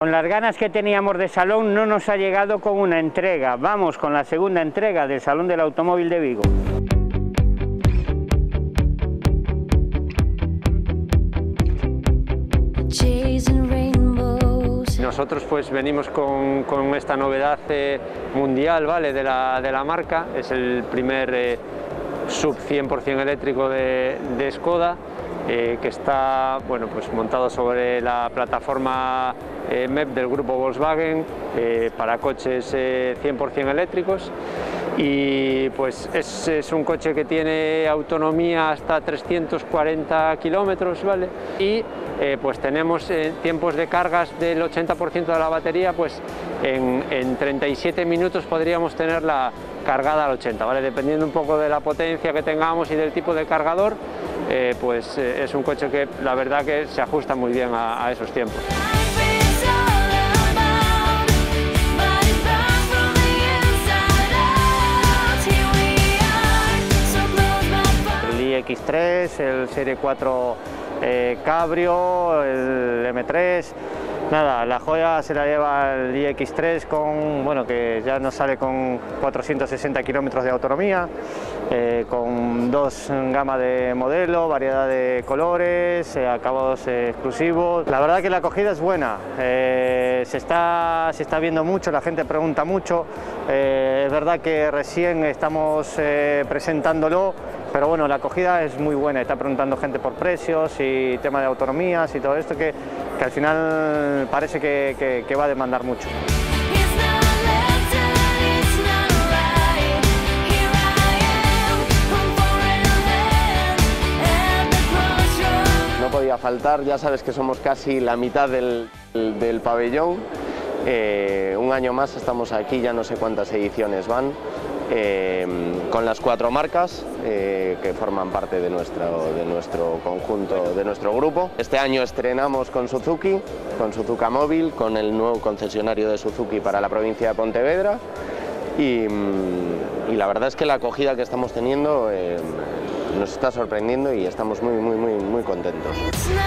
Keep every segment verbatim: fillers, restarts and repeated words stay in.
Con las ganas que teníamos de salón no nos ha llegado con una entrega. Vamos con la segunda entrega del Salón del Automóvil de Vigo. Nosotros pues venimos con, con esta novedad eh, mundial, ¿vale? de, la, de la marca. Es el primer eh, sub cien por cien eléctrico de, de Skoda, eh, que está bueno, pues montado sobre la plataforma eh, M E P del grupo Volkswagen, eh, para coches eh, cien por cien eléctricos. Y pues es, es un coche que tiene autonomía hasta trescientos cuarenta kilómetros, ¿vale? Y eh, pues tenemos eh, tiempos de cargas del ochenta por ciento de la batería, pues en, en treinta y siete minutos podríamos tenerla cargada al ochenta, ¿vale? Dependiendo un poco de la potencia que tengamos y del tipo de cargador, eh, pues eh, es un coche que la verdad que se ajusta muy bien a, a esos tiempos. X tres, el Serie cuatro eh, Cabrio, el M tres, nada, la joya se la lleva el i equis tres, con, bueno, que ya nos sale con cuatrocientos sesenta kilómetros de autonomía, eh, con dos gamas de modelo, variedad de colores, eh, acabados eh, exclusivos. La verdad que la acogida es buena, eh, se, está, se está viendo mucho, la gente pregunta mucho, eh, es verdad que recién estamos eh, presentándolo, pero bueno, la acogida es muy buena, está preguntando gente por precios y tema de autonomías y todo esto que, que al final parece que, que, que va a demandar mucho. No podía faltar, ya sabes que somos casi la mitad del, del, del pabellón, eh, un año más estamos aquí, ya no sé cuántas ediciones van. Eh, con las cuatro marcas eh, que forman parte de nuestro, de nuestro conjunto, de nuestro grupo. Este año estrenamos con Suzuki, con Suzuka Móvil, con el nuevo concesionario de Suzuki para la provincia de Pontevedra, y, y la verdad es que la acogida que estamos teniendo eh, nos está sorprendiendo y estamos muy, muy, muy, muy contentos.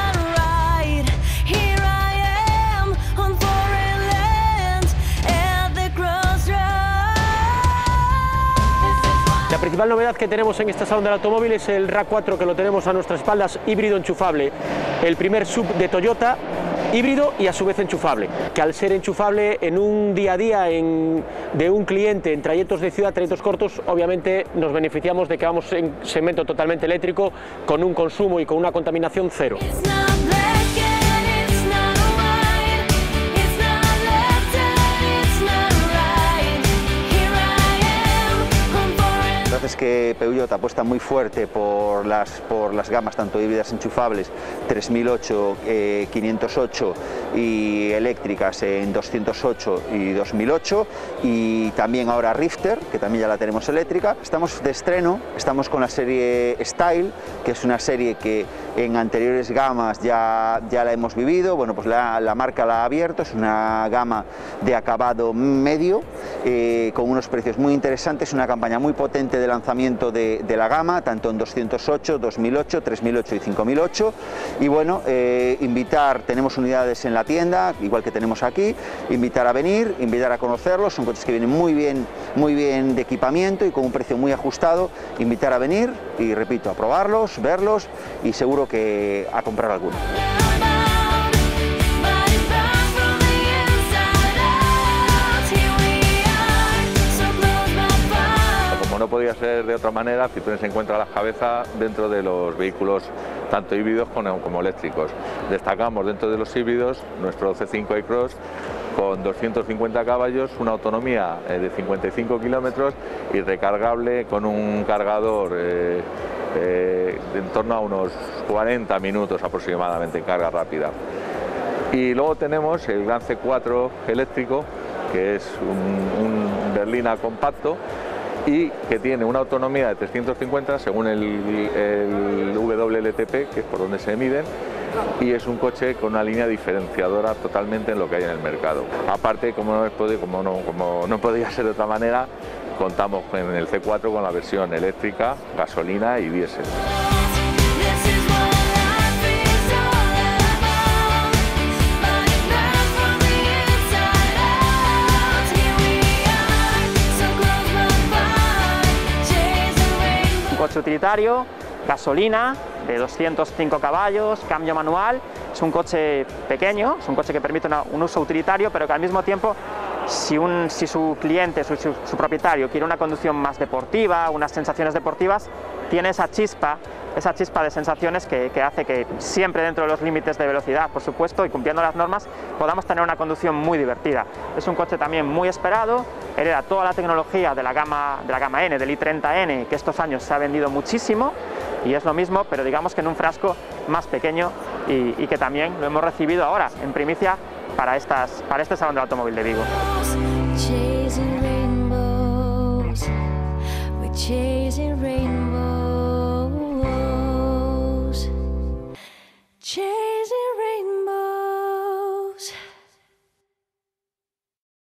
La principal novedad que tenemos en este Salón del Automóvil es el RAV cuatro, que lo tenemos a nuestras espaldas, híbrido enchufable. El primer sub de Toyota, híbrido y a su vez enchufable, que al ser enchufable en un día a día en, de un cliente en trayectos de ciudad, trayectos cortos, obviamente nos beneficiamos de que vamos en segmento totalmente eléctrico, con un consumo y con una contaminación cero. Es que Peugeot apuesta muy fuerte por las, por las gamas tanto híbridas enchufables tres mil ocho, eh, quinientos ocho y eléctricas en doscientos ocho y dos mil ocho, y también ahora Rifter, que también ya la tenemos eléctrica. Estamos de estreno, estamos con la serie Style, que es una serie que en anteriores gamas ya, ya la hemos vivido. Bueno, pues la, la marca la ha abierto, es una gama de acabado medio, eh, con unos precios muy interesantes, una campaña muy potente de lanzamiento de, de la gama, tanto en doscientos ocho, dos mil ocho, tres mil ocho y cinco mil ocho. Y bueno, eh, invitar, tenemos unidades en la tienda, igual que tenemos aquí, invitar a venir, invitar a conocerlos, son coches que vienen muy bien, muy bien de equipamiento y con un precio muy ajustado. Invitar a venir y, repito, a probarlos, verlos y seguro que a comprar alguno. No podía ser de otra manera, Citroën se encuentra a la cabeza dentro de los vehículos tanto híbridos como, como eléctricos. Destacamos dentro de los híbridos nuestro C cinco e-Cross con doscientos cincuenta caballos, una autonomía eh, de cincuenta y cinco kilómetros y recargable con un cargador eh, eh, de en torno a unos cuarenta minutos aproximadamente en carga rápida. Y luego tenemos el Gran C cuatro eléctrico, que es un, un berlina compacto, y que tiene una autonomía de trescientos cincuenta según el, el W L T P, que es por donde se miden, y es un coche con una línea diferenciadora totalmente en lo que hay en el mercado. Aparte, como no, como no, como no podía ser de otra manera, contamos en el C cuatro con la versión eléctrica, gasolina y diésel. coche utilitario, gasolina de doscientos cinco caballos, cambio manual. Es un coche pequeño, es un coche que permite una, un uso utilitario, pero que al mismo tiempo, si, un, si su cliente, su, su, su propietario quiere una conducción más deportiva, unas sensaciones deportivas, tiene esa chispa, esa chispa de sensaciones que, que hace que siempre dentro de los límites de velocidad, por supuesto, y cumpliendo las normas, podamos tener una conducción muy divertida. Es un coche también muy esperado, hereda toda la tecnología de la gama, de la gama N, del i treinta N, que estos años se ha vendido muchísimo, y es lo mismo, pero digamos que en un frasco más pequeño, y, y que también lo hemos recibido ahora en primicia para, estas, para este Salón del Automóvil de Vigo. Chasing rainbows, we're chasing rainbows.